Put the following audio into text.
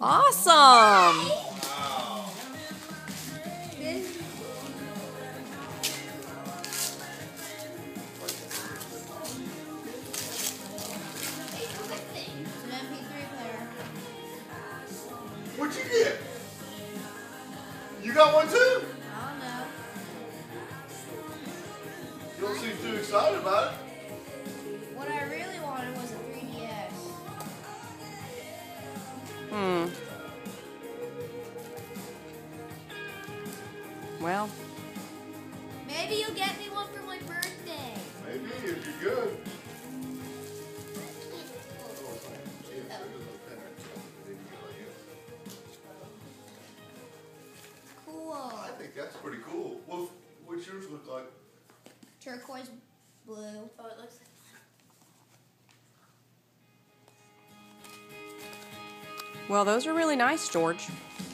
Awesome! What'd you get? You got one too? I don't know. You don't seem too excited about it. What I really wanted was a 3DS. Well. Maybe you'll get me one for my birthday. Maybe, if you're good. Cool. I think that's pretty cool. What's yours look like? Turquoise blue. Oh, it looks like Well, those are really nice, George.